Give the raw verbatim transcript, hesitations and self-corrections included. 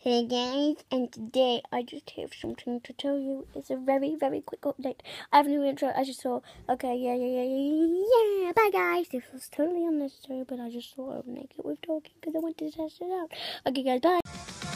Hey guys, and today I just have something to tell you. It's a very, very quick update. I have a new intro. I just saw, okay, yeah, yeah, yeah, yeah, yeah, bye guys. This was totally unnecessary, but I just thought I would make it with talking because I wanted to test it out. Okay guys, bye.